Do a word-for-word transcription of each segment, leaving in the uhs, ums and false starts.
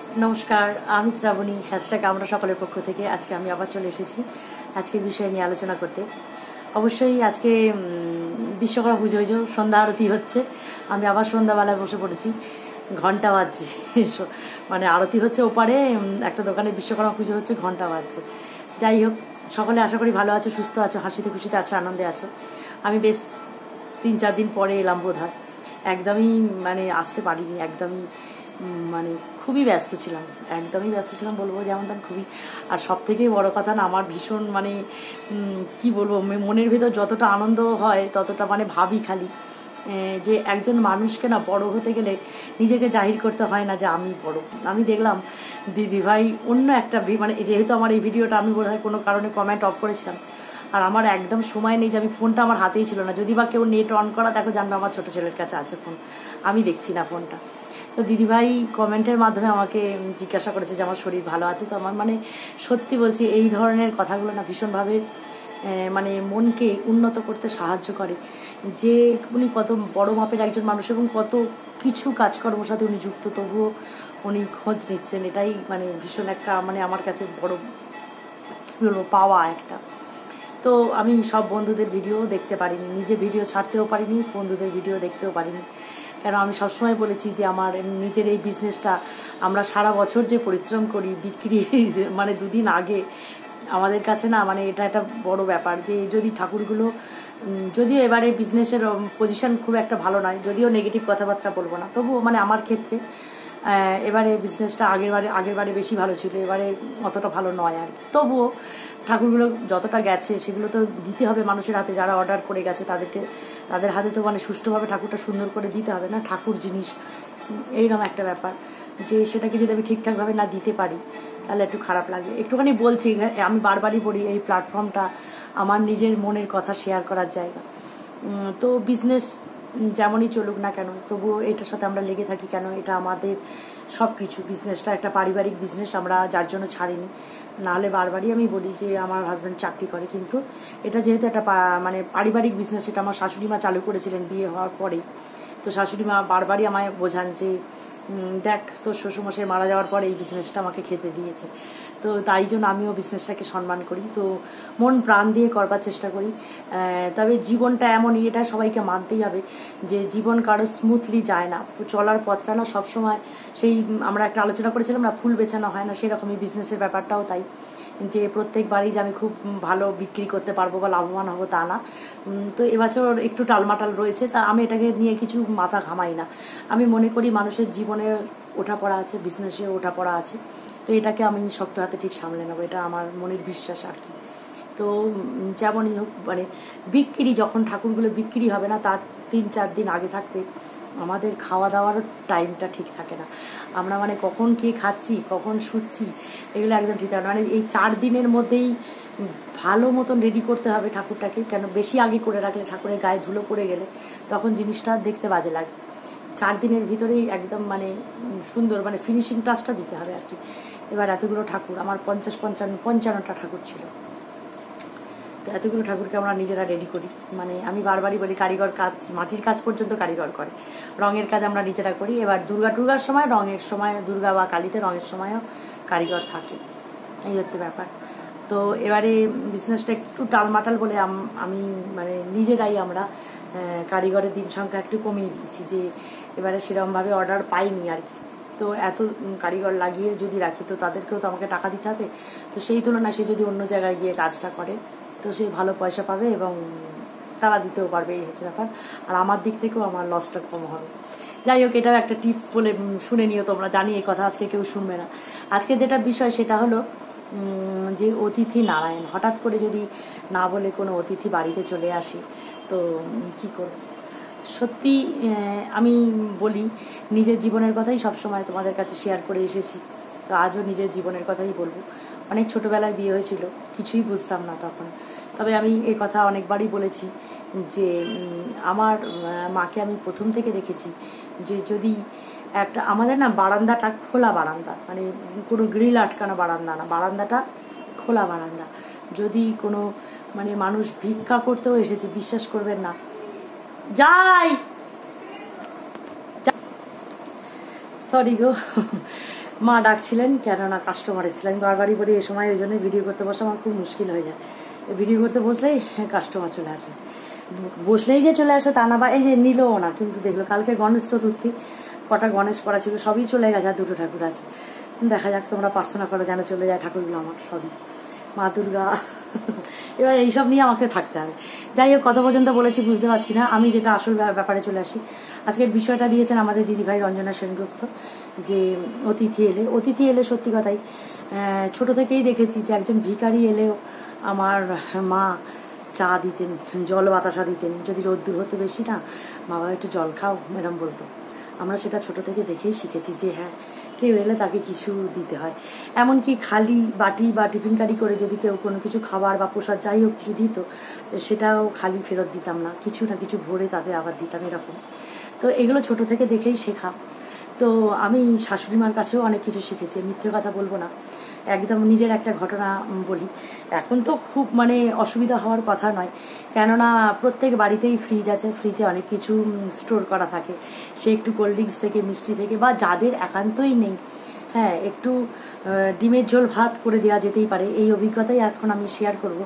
নমস্কার, আমি শ্রাবণী। হ্যাশট্যাগ আমরা সকলের পক্ষ থেকে আজকে আমি আবার চলে এসেছি আজকের বিষয় নিয়ে আলোচনা করতে। অবশ্যই আজকে বিশ্বকর্মা পুজো হয়েছে, সন্ধ্যা আরতি হচ্ছে। আমি আবার সন্ধ্যাবেলায় বসে পড়েছি, ঘন্টা বাজছে, মানে আরতি হচ্ছে ওপারে একটা দোকানে, বিশ্বকর্মা পুজো হচ্ছে, ঘন্টা বাজছে। যাই হোক, সকলে আশা করি ভালো আছো, সুস্থ আছো, হাসিতে খুশিতে আছো, আনন্দে আছো। আমি বেশ তিন চার দিন পরে এলাম বোধ হয়, একদমই মানে আসতে পারিনি, একদমই মানে খুবই ব্যস্ত ছিলাম, একদমই ব্যস্ত ছিলাম বলবো যেমন তেমন খুবই। আর সব থেকে বড় কথা না, আমার ভীষণ মানে কি বলবো, মনের ভেতর যতটা আনন্দ হয় ততটা মানে ভাবি খালি যে একজন মানুষকে না বড় হতে গেলে নিজেকে জাহির করতে হয় না যে আমি বড়। আমি দেখলাম দিদি ভাই অন্য একটা মানে যেহেতু আমার এই ভিডিওটা আমি বোধ হয় কোনো কারণে কমেন্ট অফ করেছিলাম, আর আমার একদম সময় নেই যে আমি ফোনটা আমার হাতেই ছিল না, যদি বা কেউ নেট অন করা দেখো জানবে আমার ছোটো ছেলের কাছে আছে ফোন, আমি দেখছি না ফোনটা। তো দিদিভাই কমেন্টের মাধ্যমে আমাকে জিজ্ঞাসা করেছে যে আমার শরীর ভালো আছে। তো আমার মানে সত্যি বলছি, এই ধরনের কথাগুলো না ভীষণভাবে মানে মনকে উন্নত করতে সাহায্য করে, যে উনি কত বড় মাপের একজন মানুষ এবং কত কিছু কাজকর্মের সাথে উনি যুক্ত, তবুও উনি খোঁজ নিচ্ছেন। এটাই মানে ভীষণ একটা মানে আমার কাছে বড় কী বলবো পাওয়া একটা। তো আমি সব বন্ধুদের ভিডিও দেখতে পারিনি, নিজে ভিডিও ছাড়তেও পারিনি, বন্ধুদের ভিডিও দেখতেও পারিনি, কেন আমি সবসময় বলেছি যে আমার নিজের এই বিজনেসটা আমরা সারা বছর যে পরিশ্রম করি, বিক্রি মানে দুদিন আগে আমাদের কাছে না মানে এটা একটা বড় ব্যাপার। যে যদি ঠাকুরগুলো, যদিও এবারে বিজনেসের পজিশন খুব একটা ভালো নয়, যদিও নেগেটিভ কথাবার্তা বলবো না, তবুও মানে আমার ক্ষেত্রে এবারে বিজনেসটা আগের বারে আগের বারে বেশি ভালো ছিল, এবারে অতটা ভালো নয় আর। তবুও ঠাকুরগুলো যতটা গেছে সেগুলো তো দিতে হবে মানুষের হাতে, যারা অর্ডার করে গেছে তাদেরকে, তাদের হাতে তো মানে সুষ্ঠুভাবে ঠাকুরটা সুন্দর করে দিতে হবে না, ঠাকুর জিনিস এইরকম একটা ব্যাপার, যে সেটাকে যদি আমি ঠিকঠাকভাবে না দিতে পারি তাহলে একটু খারাপ লাগে। একটুখানি বলছি, আমি বারবারই বলি এই প্ল্যাটফর্মটা আমার নিজের মনের কথা শেয়ার করার জায়গা। তো বিজনেস যেমনই চলুক না কেন, তবুও এটার সাথে আমরা লেগে থাকি কেন, এটা আমাদের সব কিছু। বিজনেসটা একটা পারিবারিক বিজনেস, আমরা যার জন্য ছাড়িনি। নাহলে বারবারই আমি বলি যে আমার হাজব্যান্ড চাকরি করে, কিন্তু এটা যেহেতু একটা মানে পারিবারিক বিজনেস, এটা আমার শাশুড়ি মা চালু করেছিলেন বিয়ে হওয়ার পরেই। তো শাশুড়ি মা বারবারই আমায় বোঝান যে দেখ তোর শ্বশুরমশাই মারা যাওয়ার পরে এই বিজনেসটা আমাকে খেতে দিয়েছে। তো তাই জন্য আমিও বিজনেসটাকে সম্মান করি, তো মন প্রাণ দিয়ে করবার চেষ্টা করি। তবে জীবনটা এমনই, এটা সবাইকে মানতেই হবে যে জীবন কারো স্মুথলি যায় না, চলার পথটা না সবসময় সেই আমরা একটা আলোচনা করেছিলাম না, ফুল বেছানো হয় না, সেরকমই বিজনেসের ব্যাপারটাও তাই, যে প্রত্যেকবারই যে আমি খুব ভালো বিক্রি করতে পারবো বা লাভবান হবো তা না। তো এবছর একটু টালমাটাল রয়েছে, তা আমি এটাকে নিয়ে কিছু মাথা ঘামাই না। আমি মনে করি মানুষের জীবনে ওঠাপড়া আছে, বিজনেসে ওঠাপড়া আছে, তো এটাকে আমি শক্ত হাতে ঠিক সামলে নেবো, এটা আমার মনের বিশ্বাস আর কি। তো যেমনই হোক, মানে বিক্রি যখন ঠাকুরগুলো বিক্রি হবে না তার তিন চার দিন আগে থাকতে আমাদের খাওয়া দাওয়ার টাইমটা ঠিক থাকে না, আমরা মানে কখন কে খাচ্ছি কখন শুচ্ছি এগুলো একদম ঠিক থাকে না। মানে এই চার দিনের মধ্যেই ভালো মতন রেডি করতে হবে ঠাকুরটাকে, কেন বেশি আগে করে রাখলে ঠাকুরের গায়ে ধুলো পড়ে গেলে তখন জিনিসটা দেখতে বাজে লাগে। চার দিনের ভিতরেই একদম মানে সুন্দর মানে ফিনিশিং টাচটা দিতে হবে আর কি। এবার এতগুলো ঠাকুর, আমার পঞ্চাশ পঞ্চান্ন পঞ্চান্নটা ঠাকুর ছিল, তো এতগুলো ঠাকুরকে আমরা নিজেরা রেডি করি। মানে আমি বারবারই বলি কারিগর কাজ, মাটির কাজ পর্যন্ত কারিগর করে, রঙের কাজ আমরা নিজেরা করি। এবার দুর্গা টুর্গার সময়, রঙের সময়, দুর্গা বা কালীতে রঙের সময়ও কারিগর থাকে, এই হচ্ছে ব্যাপার। তো এবারে বিজনেসটা একটু টালমাটাল বলে আমি মানে নিজেরাই আমরা কারিগরের দিন সংখ্যা একটু কমিয়ে দিয়েছি, যে এবারে সেরকমভাবে অর্ডার পাইনি আর কি। তো এত কারিগর লাগিয়ে যদি রাখি তো তাদেরকেও তো আমাকে টাকা দিতে হবে, তো সেই তুলনায় সে যদি অন্য জায়গায় গিয়ে কাজটা করে তো সে ভালো পয়সা পাবে এবং তারা দিতেও পারবে, এই হচ্ছে ব্যাপার। আর আমার দিক থেকেও আমার লসটা কম হবে। যাই হোক, এটাও একটা টিপস বলে শুনে নিও তোমরা, জানি এই কথা আজকে কেউ শুনবে না। আজকে যেটা বিষয় সেটা হলো যে অতিথি নারায়ণ, হঠাৎ করে যদি না বলে কোনো অতিথি বাড়িতে চলে আসে তো কি করব। সত্যি আমি বলি নিজের জীবনের কথাই সবসময় তোমাদের কাছে শেয়ার করে এসেছি, তো আজও নিজের জীবনের কথাই বলবো। অনেক ছোটবেলায় বিয়ে হয়েছিল, কিছুই বুঝতাম না তখন, তবে আমি এই কথা অনেকবারই বলেছি যে আমার মাকে আমি প্রথম থেকে দেখেছি যে যদি একটা আমাদের না বারান্দাটা খোলা বারান্দা, মানে কোনো গ্রিল আটকানো বারান্দা না, বারান্দাটা খোলা বারান্দা, যদি কোনো মানে মানুষ ভিক্ষা করতেও এসেছে, বিশ্বাস করবেন না, যাই সরি গো মা ডাকছিলেন, কেননা কাস্টমার এসেছিল। আমি বারবারই বলি এই সময় ওই জন্য ভিডিও করতে বসে আমার খুব মুশকিল হয়ে যায়। ভিডিও করতে বসলেই কাস্টমার চলে আসে, বসলেই যে চলে আসে তা না, বা এই যে নিলও না, কিন্তু দেখলো কালকে গণেশ চতুর্থী, কটা গণেশ পড়া ছিল, সবই চলে গেছে, আর দুটো ঠাকুর আছে। দেখা যাক, তোমরা প্রার্থনা করো যেন চলে যায় ঠাকুরগুলো আমার সবই, মা দুর্গা। এবার এইসব নিয়ে আমাকে থাকতে হবে। যাই হোক, কত পর্যন্ত বলেছি বুঝতে পারছি না। আমি যেটা আসল ব্যাপারে চলে আসি, আজকের বিষয়টা দিয়েছেন আমাদের দিদিভাই রঞ্জনা সেনগুপ্ত, যে অতিথি এলে। অতিথি এলে সত্যি কথাই ছোট থেকেই দেখেছি যে একজন ভিখারি এলেও আমার মা চা দিতেন, জল বাতাসা দিতেন। যদি রোদ্দুর হতে বেশি না, বাবা একটু জল খাও ম্যাডাম বলতো। আমরা সেটা ছোট থেকে দেখেই শিখেছি যে হ্যাঁ, কেউ এলে তাকে কিছু দিতে হয়। এমনকি খালি বাটি বা টিফিন কারি করে যদি কেউ কোনো কিছু খাবার বা প্রসাদ যাই হোক কিছু দিত, সেটাও খালি ফেরত দিতাম না, কিছু না কিছু ভরে তাদের আবার দিতাম, এরকম। তো এগুলো ছোট থেকে দেখেই শেখা। তো আমি শাশুড়ি মার কাছেও অনেক কিছু শিখেছি, মিথ্যে কথা বলবো না। একদম নিজের একটা ঘটনা বলি। এখন তো খুব মানে অসুবিধা হওয়ার কথা নয়, কেননা প্রত্যেক বাড়িতেই ফ্রিজ আছে, ফ্রিজে অনেক কিছু স্টোর করা থাকে। সে একটু কোল্ড ড্রিঙ্কস থেকে, মিষ্টি থেকে, বা যাদের একান্তই নেই, হ্যাঁ, একটু ডিমের ঝোল ভাত করে দেওয়া যেতেই পারে। এই অভিজ্ঞতাই এখন আমি শেয়ার করব।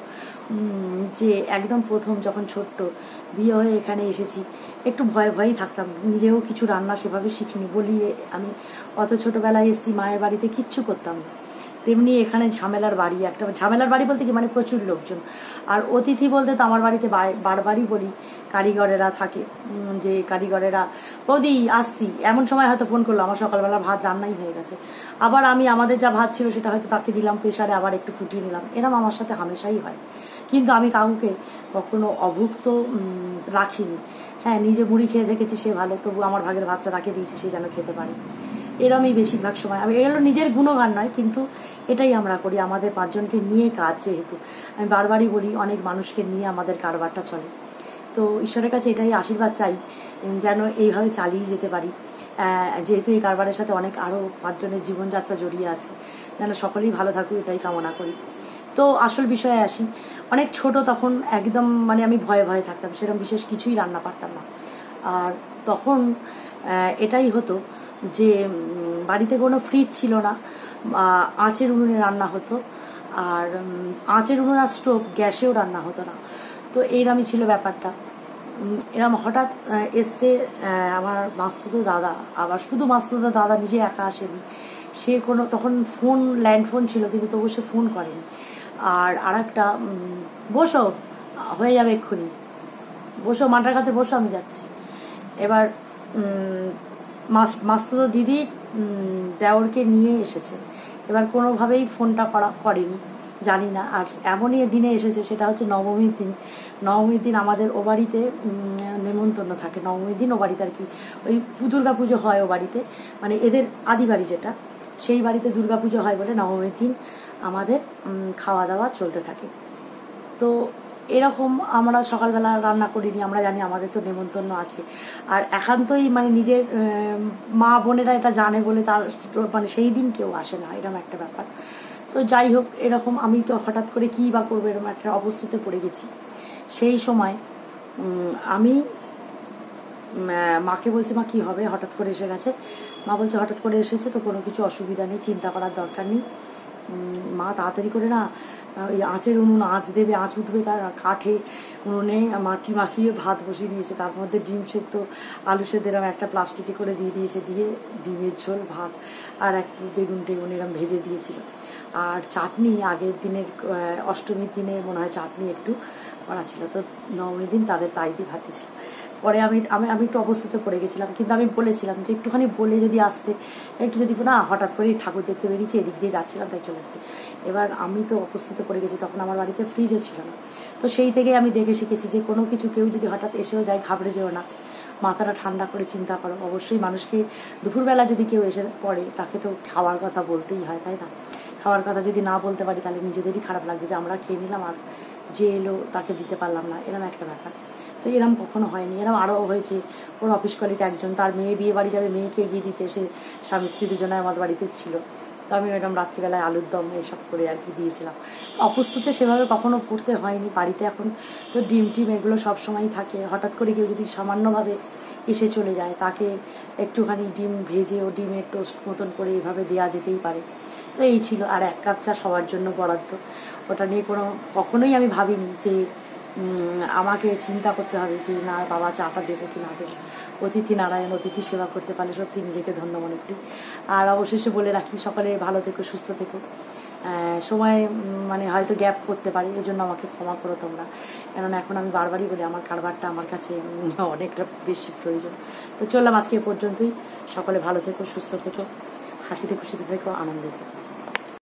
যে একদম প্রথম যখন ছোট্ট বিয়ে হয়ে এখানে এসেছি, একটু ভয়ে ভয়েই থাকতাম, নিজেও কিছু রান্না সেভাবে শিখিনি বলি। আমি অত ছোটবেলায় এসেছি, মায়ের বাড়িতে কিচ্ছু করতাম না। তেমনি এখানে ঝামেলার বাড়ি, একটা ঝামেলার বাড়ি বলতে কি মানে প্রচুর লোকজন। আর অতিথি বলতে তো আমার বাড়িতে বারবারই বলি কারিগরেরা থাকে, যে কারিগরেরা বৌদি আসছি, এমন সময় হয়তো ফোন করলো আমার সকালবেলা ভাত রান্নাই হয়ে গেছে, আবার আমি আমাদের যা ভাত ছিল সেটা হয়তো তাকে দিলাম প্রেসারে, আবার একটু ফুটিয়ে নিলাম। এরকম আমার সাথে হামেশাই হয়, কিন্তু আমি কাউকে কখনো অভুক্ত রাখিনি। হ্যাঁ, নিজে মুড়ি খেয়ে দেখেছি, সে ভালো, তবু আমার ভাগের ভাতটা তাকে দিয়েছি, সে যেন খেতে পারে। এরমই বেশিরভাগ সময়। আমি এগুলো নিজের গুণগান নয়, কিন্তু এটাই আমরা করি। আমাদের পাঁচজনকে নিয়ে কাজ, যেহেতু আমি বারবারই বলি অনেক মানুষকে নিয়ে আমাদের কারবারটা চলে। তো ঈশ্বরের কাছে এটাই আশীর্বাদ চাই যেন এইভাবে চালিয়ে যেতে পারি, যেহেতু এই কারবারের সাথে অনেক আরও পাঁচজনের জীবনযাত্রা জড়িয়ে আছে, যেন সকলেই ভালো থাকুক, এটাই কামনা করি। তো আসল বিষয়ে আসি। অনেক ছোট তখন, একদম মানে আমি ভয়ে ভয়ে থাকতাম, সেরকম বিশেষ কিছুই রান্না পারতাম না। আর তখন এটাই হতো যে বাড়িতে কোনো ফ্রিজ ছিল না, আঁচের উনুনে রান্না হতো। আর আঁচের উনুন আর স্টোভ, গ্যাসেও রান্না হতো না। তো এইরকমই ছিল ব্যাপারটা। এরম হঠাৎ এসছে আমার মাস্তুতো দাদা, আবার শুধু মাস্তুতো দাদা নিজে একা আসেনি, সে কোনো তখন ফোন, ল্যান্ড ফোন ছিল, কিন্তু তবু সে ফোন করেনি। আর আর একটা, বসো হয়ে যাবে এক্ষুনি, বসো মাটার কাছে বসো, আমি যাচ্ছি। এবার মাস্তুতো দিদি দেওরকে নিয়ে এসেছে, এবার কোনোভাবেই ফোনটা করা করেনি, জানি না। আর এমনই দিনে এসেছে, সেটা হচ্ছে নবমীর দিন। নবমীর দিন আমাদের ও বাড়িতে নেমন্তন্ন থাকে, নবমীর দিন ও বাড়িতে আর কি ওই দুর্গা পুজো হয় ও বাড়িতে, মানে এদের আদি বাড়ি যেটা, সেই বাড়িতে দুর্গা পুজো হয় বলে নবমীর দিন আমাদের খাওয়া দাওয়া চলতে থাকে। তো এরকম আমরা সকালবেলা রান্না করিনি, আমরা জানি আমাদের তো নেমন্তন্ন আছে। আর একান্তই মানে নিজের মা বোনেরা এটা জানে বলে তার মানে সেই দিন কেউ আসে না, এরকম একটা ব্যাপার। তো যাই হোক, এরকম আমি তো হঠাৎ করে কী বা করবো, এরকম একটা অবস্থাতে পড়ে গেছি। সেই সময় আমি মাকে বলছি, মা কী হবে, হঠাৎ করে এসে গেছে। মা বলছে হঠাৎ করে এসেছে তো কোনো কিছু অসুবিধা নেই, চিন্তা করার দরকার নেই। মা তাড়াতাড়ি করে না ওই আঁচের উনুন, আঁচ দেবে, আঁচ উঠবে, তার কাঠে উনুনে মাটি মাখিয়ে ভাত বসিয়ে দিয়েছে, তার মধ্যে ডিম সেদ্ধ, আলু সেদ্ধ এরকম একটা প্লাস্টিকে করে দিয়ে দিয়েছে, দিয়ে ডিমের ঝোল, ভাত আর একটু বেগুন টেগুন এরকম ভেজে দিয়েছিল। আর চাটনি আগের দিনের, অষ্টমীর দিনে মনে হয় চাটনি একটু করা ছিল। তো নবমীর দিন তাদের তাই দিয়ে ভাত ছিল। পরে আমি আমি আমি একটু অবস্থিত পড়ে গেছিলাম, কিন্তু আমি বলেছিলাম যে একটুখানি বলে যদি আসতে, একটু যদি না, হঠাৎ করে ঠাকুর দেখতে বেরিয়েছি, এদিক দিয়ে যাচ্ছিলাম, তাই চলে এসেছি। এবার আমি তো অবস্থিত পড়ে গেছি, তখন আমার বাড়িতে ফ্রিজও ছিল না। তো সেই থেকে আমি দেখে শিখেছি যে কোনো কিছু কেউ যদি হঠাৎ এসেও যায়, ঘাবড়ে যেও না, মাথাটা ঠান্ডা করে চিন্তা করো। অবশ্যই মানুষকে দুপুরবেলা যদি কেউ এসে পড়ে, তাকে তো খাওয়ার কথা বলতেই হয়, তাই না? খাওয়ার কথা যদি না বলতে পারি, তাহলে নিজেদেরই খারাপ লাগবে যে আমরা খেয়ে নিলাম আর যে এলো তাকে দিতে পারলাম না, এরকম একটা ব্যাপার। তো এরম কখনো হয়নি, এরম আরও হয়েছে। ওর অফিস কলিগ একজন, তার মেয়ে বিয়ে বাড়ি যাবে, মেয়েকে এগিয়ে দিতে এসে স্বামী স্ত্রী দুজনে আমার বাড়িতে ছিল। তো আমি এরকম রাত্রিবেলায় আলুর দম এসব করে আর কি দিয়েছিলাম। অপ্রস্তুতে সেভাবে কখনো পড়তে হয়নি। বাড়িতে এখন তো ডিম টিম এগুলো সবসময়ই থাকে, হঠাৎ করে কেউ যদি সামান্যভাবে এসে চলে যায়, তাকে একটুখানি ডিম ভেজে ও ডিমের টোস্ট মতন করে এইভাবে দেওয়া যেতেই পারে। তো এই ছিল। আর এক কাপ চা সবার জন্য বরাদ্দ, ওটা নিয়ে কোনো কখনোই আমি ভাবিনি যে আমাকে চিন্তা করতে হবে যে না বাবা চাটা দেবো কি না দেবো। অতিথি নারায়ণ, অতিথি সেবা করতে পারলে সত্যি নিজেকে ধন্য মনে করি। আর অবশেষে বলে রাখি, সকালে ভালো থেকো, সুস্থ থেকো। সময় মানে হয়তো গ্যাপ করতে পারি, এই জন্য আমাকে ক্ষমা করো তোমরা, কেননা এখন আমি বারবারই বলি আমার কারবারটা আমার কাছে অনেকটা বেশি প্রয়োজন। তো চললাম আজকে এ পর্যন্তই। সকলে ভালো থেকো, সুস্থ থেকো, হাসিতে খুশিতে থেকো, আনন্দে থেকো।